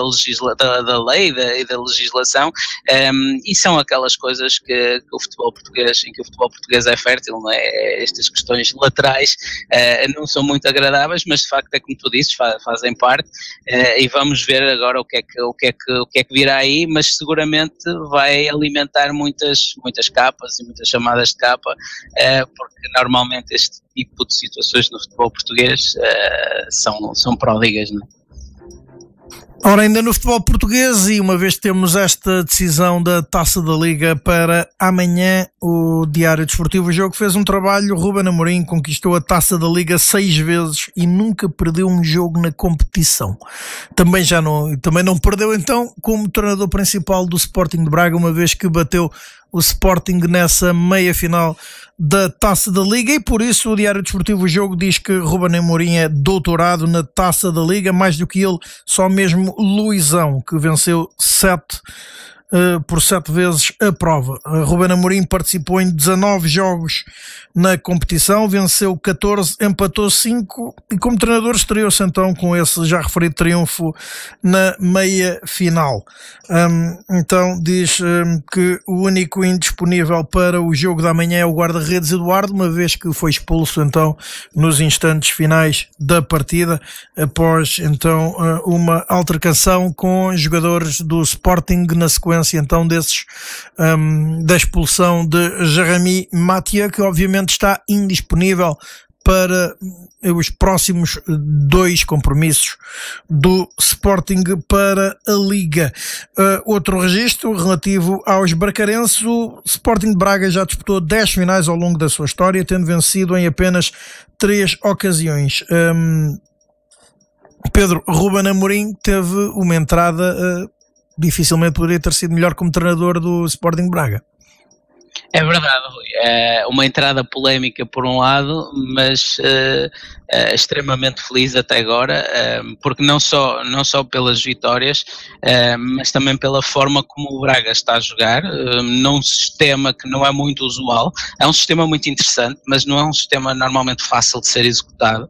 da lei e da legislação, e são aquelas coisas que o futebol português é fértil, não é? Estas questões laterais não são muito agradáveis, mas de facto é como tu dizes, fazem parte, e vamos ver agora o que é que virá aí, mas seguramente vai alimentar muitas capas e muitas chamadas de capa, porque normalmente este tipo de situações no futebol português são pródigas, não é? Ora, ainda no futebol português, e uma vez temos esta decisão da Taça da Liga para amanhã, o Diário Desportivo, o jogo fez um trabalho. Ruben Amorim conquistou a Taça da Liga 6 vezes e nunca perdeu um jogo na competição. Também não perdeu então como treinador principal do Sporting de Braga, uma vez que bateu o Sporting nessa meia-final da Taça da Liga, e por isso o Diário Desportivo, o jogo, diz que Ruben Amorim é doutorado na Taça da Liga, mais do que ele, só mesmo Luizão, que venceu por 7 vezes a prova. Ruben Amorim participou em 19 jogos na competição, venceu 14, empatou 5 e como treinador estreou-se então com esse já referido triunfo na meia-final. Então diz que o único indisponível para o jogo da manhã é o guarda-redes Eduardo, uma vez que foi expulso então nos instantes finais da partida, após então uma altercação com jogadores do Sporting na sequência então da expulsão de Jérémy Mathieu, que obviamente está indisponível para os próximos 2 compromissos do Sporting para a Liga. Outro registro relativo aos bracarenses: o Sporting de Braga já disputou 10 finais ao longo da sua história, tendo vencido em apenas 3 ocasiões. Pedro, Ruben Amorim teve uma entrada, dificilmente poderia ter sido melhor como treinador do Sporting de Braga. É verdade, Rui. É uma entrada polémica por um lado, mas extremamente feliz até agora, porque não só pelas vitórias, mas também pela forma como o Braga está a jogar, num sistema que não é muito usual. É um sistema muito interessante, mas não é um sistema normalmente fácil de ser executado,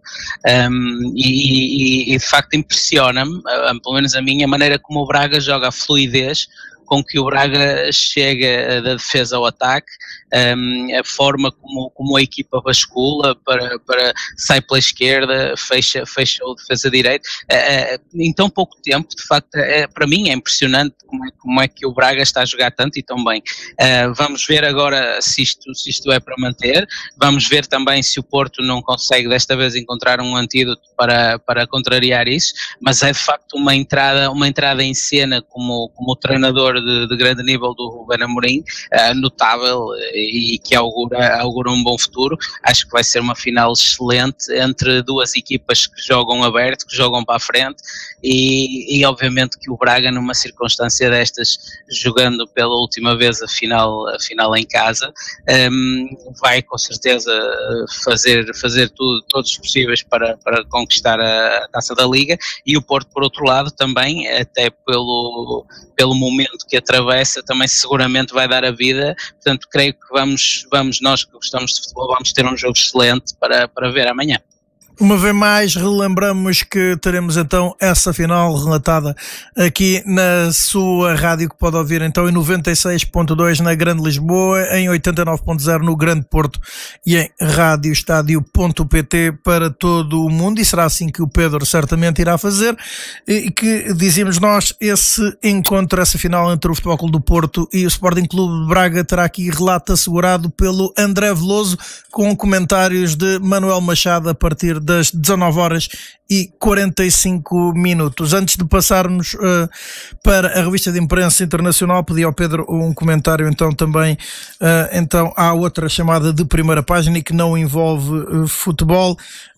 e de facto impressiona-me, pelo menos a minha maneira como o Braga joga, a fluidez com que o Braga chega da defesa ao ataque, a forma como a equipa bascula para sai pela esquerda, fecha o defesa direito, em tão pouco tempo. De facto, para mim é impressionante como é que o Braga está a jogar tanto e tão bem. Vamos ver agora se isto é para manter, vamos ver também se o Porto não consegue desta vez encontrar um antídoto para contrariar isso, mas é de facto uma entrada em cena como treinador de grande nível do Ruben Amorim, notável, e que augura um bom futuro. Acho que vai ser uma final excelente entre duas equipas que jogam aberto, que jogam para a frente, e obviamente que o Braga, numa circunstância destas, jogando pela última vez a final em casa, vai com certeza fazer todos os possíveis para conquistar a Taça da Liga, e o Porto, por outro lado, também, até pelo momento que atravessa, também seguramente vai dar a vida. Portanto, creio que vamos nós que gostamos de futebol, vamos ter um jogo excelente para ver amanhã. Uma vez mais, relembramos que teremos então essa final relatada aqui na sua rádio, que pode ouvir então em 96.2 na Grande Lisboa, em 89.0 no Grande Porto e em radioestadio.pt para todo o mundo, e será assim que o Pedro certamente irá fazer, e que dizíamos nós, esse encontro, essa final entre o Futebol Clube do Porto e o Sporting Clube de Braga terá aqui relato assegurado pelo André Veloso, com comentários de Manuel Machado a partir das 19h45. Antes de passarmos para a revista de imprensa internacional, pedi ao Pedro um comentário então também então à outra chamada de primeira página e que não envolve futebol.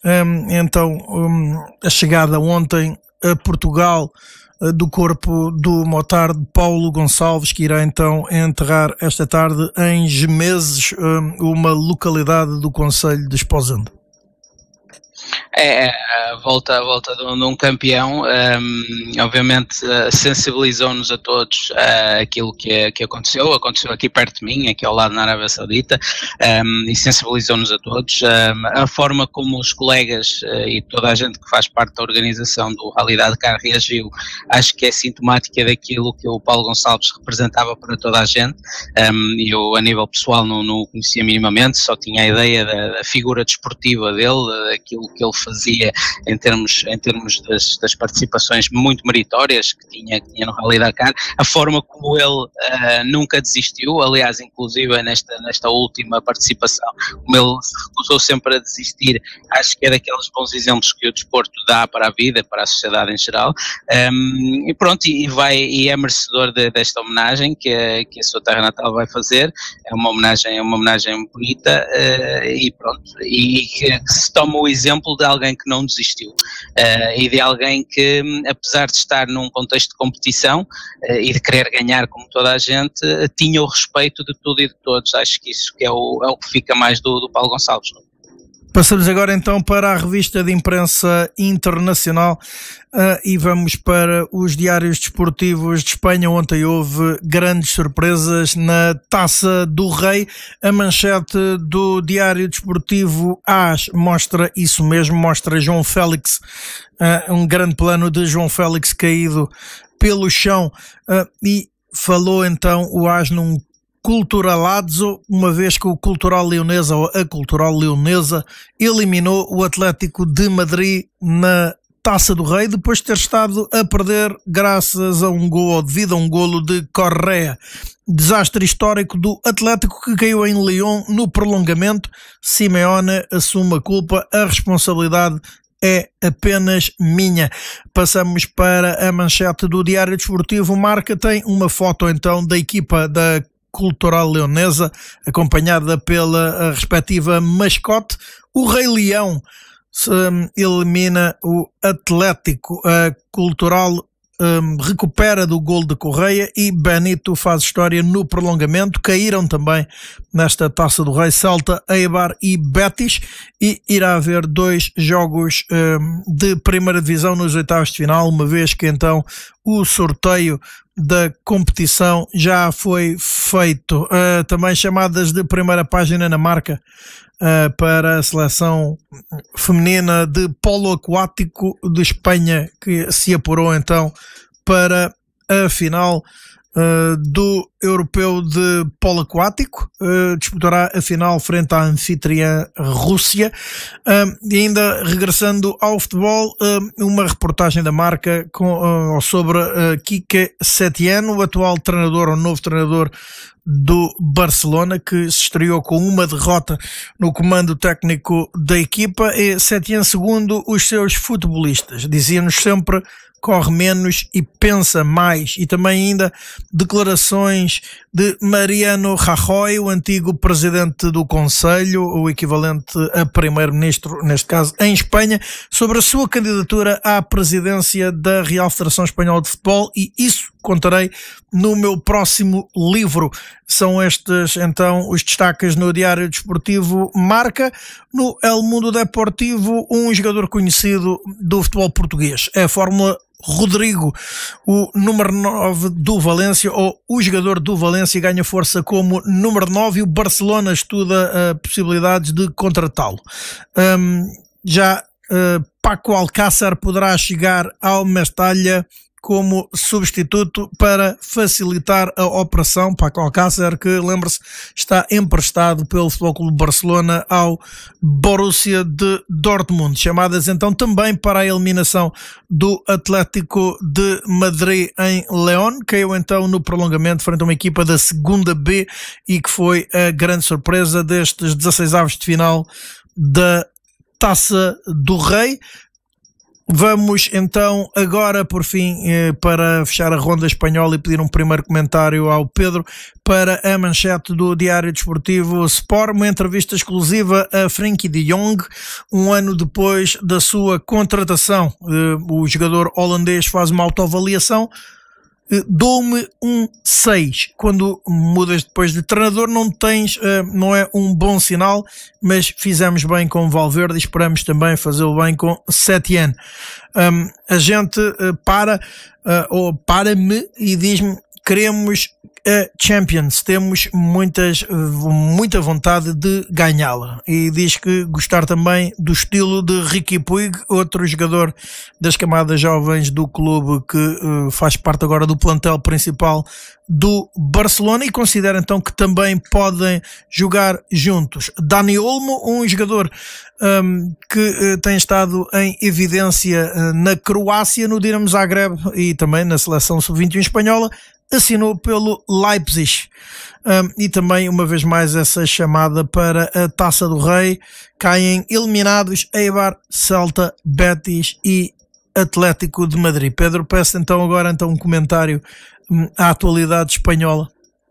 A chegada ontem a Portugal do corpo do motarde Paulo Gonçalves, que irá então enterrar esta tarde em Gemeses, uma localidade do concelho de Esposende. A volta de um campeão, obviamente sensibilizou-nos a todos aquilo que aconteceu aqui perto de mim, aqui ao lado na Arábia Saudita, e sensibilizou-nos a todos. A forma como os colegas e toda a gente que faz parte da organização do Rally Dakar reagiu, acho que é sintomática daquilo que o Paulo Gonçalves representava para toda a gente. Eu, a nível pessoal, não o conhecia minimamente, só tinha a ideia da figura desportiva dele, daquilo que ele fazia em termos das participações muito meritórias que tinha no Rally Dakar, a forma como ele nunca desistiu, aliás, inclusive nesta última participação, como ele se recusou sempre a desistir. Acho que é daqueles bons exemplos que o desporto dá para a vida, para a sociedade em geral, e pronto, e é merecedor desta homenagem que a sua terra natal vai fazer. É uma homenagem bonita, e pronto, e que se toma o exemplo de alguém que não desistiu, e de alguém que, apesar de estar num contexto de competição e de querer ganhar como toda a gente, tinha o respeito de tudo e de todos. Acho que isso que é o que fica mais do Paulo Gonçalves. Passamos agora então para a revista de imprensa internacional, e vamos para os diários desportivos de Espanha. Ontem houve grandes surpresas na Taça do Rei. A manchete do diário desportivo AS mostra isso mesmo, mostra João Félix, um grande plano de João Félix caído pelo chão, e falou então o AS num Culturalazo, uma vez que o Cultural Leonesa, ou a Cultural Leonesa, eliminou o Atlético de Madrid na Taça do Rei, depois de ter estado a perder graças a um golo, ou devido a um golo de Correa. Desastre histórico do Atlético, que caiu em Lyon no prolongamento. Simeone assume a culpa, a responsabilidade é apenas minha. Passamos para a manchete do Diário Desportivo. Marca tem uma foto então da equipa da Cultural Leonesa, acompanhada pela respectiva mascote. O Rei Leão elimina o Atlético. A Cultural recupera do gol de Correia e Benito faz história no prolongamento. Caíram também nesta Taça do Rei Celta, Eibar e Betis, e irá haver 2 jogos de primeira divisão nos oitavos de final, uma vez que então o sorteio da competição já foi feito. Também chamadas de primeira página na Marca para a seleção feminina de polo aquático de Espanha, que se apurou então para a final do Europeu de Polo Aquático. Disputará a final frente à anfitriã Rússia. E ainda regressando ao futebol, uma reportagem da Marca sobre Quique Setién, o atual treinador, ou novo treinador do Barcelona, que se estreou com uma derrota no comando técnico da equipa. E Setién, segundo os seus futebolistas, dizia-nos sempre: corre menos e pensa mais. E também ainda declarações de Mariano Rajoy, o antigo presidente do Conselho, o equivalente a primeiro-ministro, neste caso, em Espanha, sobre a sua candidatura à presidência da Real Federação Espanhola de Futebol, e isso contarei no meu próximo livro. São estes, então, os destaques no Diário Desportivo Marca. No El Mundo Deportivo, um jogador conhecido do futebol português. É a Fórmula Rodrigo, o número 9 do Valência, ou o jogador do Valência, ganha força como número 9 e o Barcelona estuda possibilidades de contratá-lo. Paco Alcácer poderá chegar ao Mestalla como substituto para facilitar a operação. Paco Alcácer, que, lembre-se, está emprestado pelo Futebol Clube Barcelona ao Borussia de Dortmund. Chamadas então também para a eliminação do Atlético de Madrid em León. Caiu então no prolongamento frente a uma equipa da segunda B e que foi a grande surpresa destes 16avos de final da Taça do Rei. Vamos então agora, por fim, para fechar a ronda espanhola, e pedir um primeiro comentário ao Pedro para a manchete do Diário Desportivo Sport, uma entrevista exclusiva a Frenkie de Jong, um ano depois da sua contratação. O jogador holandês faz uma autoavaliação: dou-me um 6. Quando mudas depois de treinador não é um bom sinal, mas fizemos bem com Valverde e esperamos também fazê-lo bem com Setién. A gente para-me e diz-me: queremos a Champions, temos muita vontade de ganhá-la. E diz que gostar também do estilo de Riqui Puig, outro jogador das camadas jovens do clube, que faz parte agora do plantel principal do Barcelona, e considera então que também podem jogar juntos. Dani Olmo, um jogador que tem estado em evidência na Croácia, no Dinamo Zagreb e também na seleção sub-21 espanhola, assinou pelo Leipzig. E também, uma vez mais, essa chamada para a Taça do Rei. Caem eliminados Eibar, Celta, Betis e Atlético de Madrid. Pedro, peço então agora um comentário à atualidade espanhola.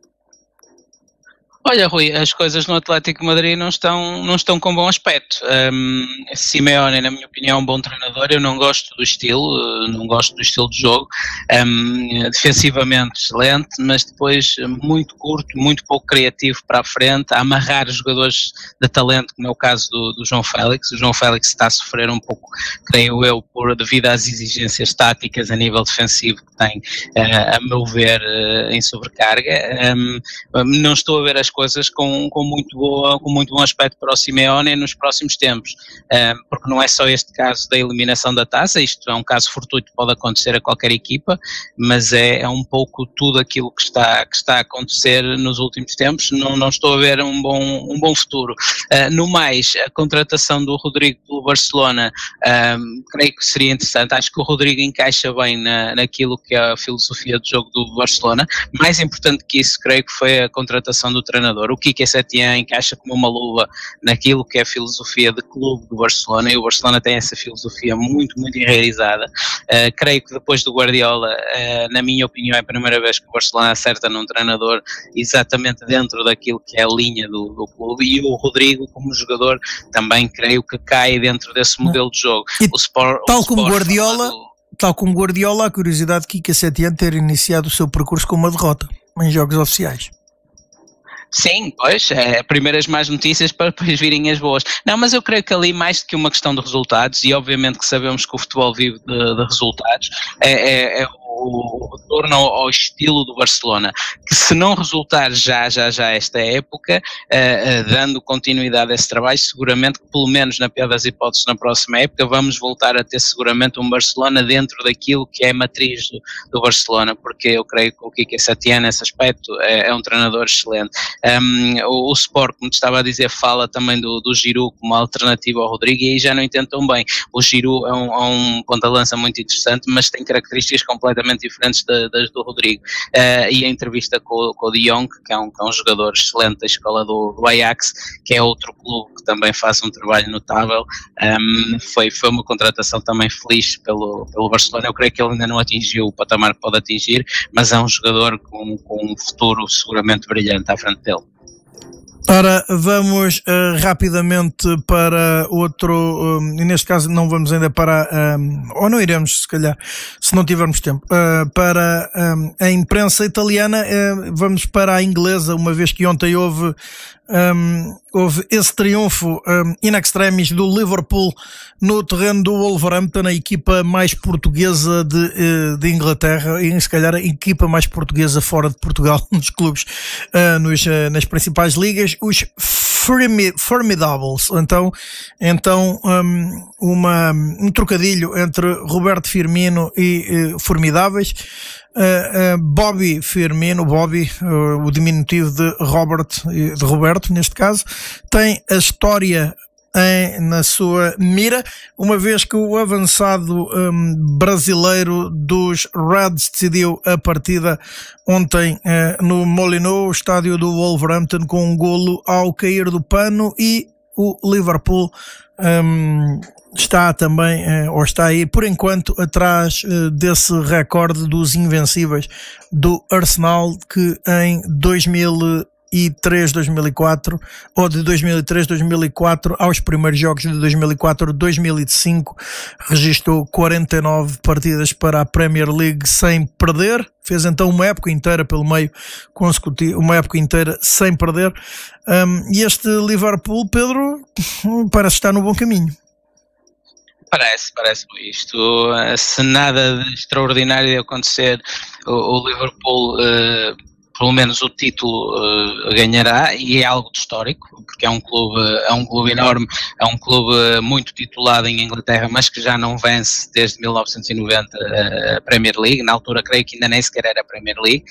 Olha, Rui, as coisas no Atlético de Madrid não estão com bom aspecto. Simeone, na minha opinião, é um bom treinador. Eu não gosto do estilo de jogo. Defensivamente excelente, mas depois muito curto, muito pouco criativo para a frente, a amarrar os jogadores de talento, como é o caso do João Félix. O João Félix está a sofrer um pouco, creio eu, devido às exigências táticas a nível defensivo que tem, a meu ver, em sobrecarga. Não estou a ver as coisas com muito bom aspecto para o Simeone nos próximos tempos, porque não é só este caso da eliminação da taça, isto é um caso fortuito, pode acontecer a qualquer equipa, mas é um pouco tudo aquilo que está a acontecer nos últimos tempos. Não estou a ver um bom futuro. No mais, a contratação do Rodrigo pelo Barcelona, creio que seria interessante. Acho que o Rodrigo encaixa bem naquilo que é a filosofia do jogo do Barcelona. Mais importante que isso, creio que foi a contratação do treinador. O Quique Setién encaixa como uma luva naquilo que é a filosofia de clube do Barcelona, e o Barcelona tem essa filosofia muito enraizada. Creio que depois do Guardiola, na minha opinião, é a primeira vez que o Barcelona acerta num treinador exatamente dentro daquilo que é a linha do clube, e o Rodrigo como jogador também creio que cai dentro desse modelo de jogo. Tal como Guardiola, a curiosidade de Quique Setién ter iniciado o seu percurso com uma derrota em jogos oficiais. Sim, pois, primeiras más notícias para depois virem as boas. Não, mas eu creio que ali, mais do que uma questão de resultados, e obviamente que sabemos que o futebol vive de resultados, é o retorno ao estilo do Barcelona, que se não resultar já esta época, dando continuidade a esse trabalho, seguramente que pelo menos na pior das hipóteses na próxima época vamos voltar a ter seguramente um Barcelona dentro daquilo que é a matriz do Barcelona, porque eu creio que o Quique Setién nesse aspecto é um treinador excelente. O Sport, como te estava a dizer, fala também do Giroud como alternativa ao Rodrigo, e aí já não entendo tão bem. O Giroud é um ponta-lança muito interessante, mas tem características completamente diferentes das do Rodrigo, e a entrevista com o De Jong, que é um jogador excelente da escola do Ajax, que é outro clube que também faz um trabalho notável, foi uma contratação também feliz pelo Barcelona. Eu creio que ele ainda não atingiu o patamar que pode atingir, mas é um jogador com um futuro seguramente brilhante à frente dele. Ora, vamos rapidamente para outro, e neste caso não vamos ainda para, ou não iremos se calhar, se não tivermos tempo, para a imprensa italiana. Vamos para a inglesa, uma vez que ontem houve esse triunfo in extremis do Liverpool no terreno do Wolverhampton, a equipa mais portuguesa de Inglaterra, e se calhar a equipa mais portuguesa fora de Portugal nos clubes, nas principais ligas, os Formidables. Então um trocadilho entre Roberto Firmino e Formidáveis. Bobby Firmino, o diminutivo de Roberto neste caso, tem a história na sua mira, uma vez que o avançado brasileiro dos Reds decidiu a partida ontem no Molineux, estádio do Wolverhampton, com um golo ao cair do pano, e o Liverpool está também, ou está aí por enquanto atrás desse recorde dos invencíveis do Arsenal, que em 2003-2004, ou de 2003-2004 aos primeiros jogos de 2004-2005, registrou 49 partidas para a Premier League sem perder. Fez então uma época inteira pelo meio consecutivo, uma época inteira sem perder. E este Liverpool, Pedro, parece estar no bom caminho. Parece isto. Se nada de extraordinário acontecer, o Liverpool, pelo menos o título, ganhará, e é algo de histórico, porque é um clube enorme, é um clube muito titulado em Inglaterra, mas que já não vence desde 1990 a Premier League. Na altura creio que ainda nem sequer era a Premier League,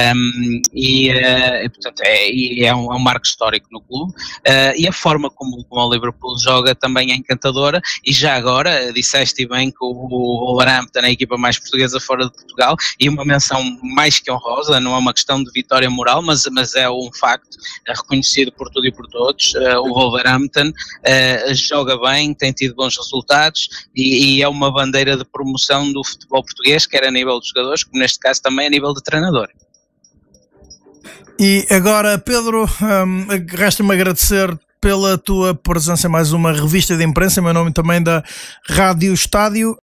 portanto é um marco histórico no clube, e a forma como o Liverpool joga também é encantadora. E já agora disseste bem que o Wolverhampton é a equipa mais portuguesa fora de Portugal, e uma menção mais que honrosa, não é uma questão de vitória moral, mas é um facto reconhecido por tudo e por todos. O Wolverhampton joga bem, tem tido bons resultados, e é uma bandeira de promoção do futebol português, quer a nível de jogadores, como neste caso também a nível de treinador. E agora, Pedro, resta-me agradecer pela tua presença em mais uma revista de imprensa, em meu nome também da Rádio Estádio.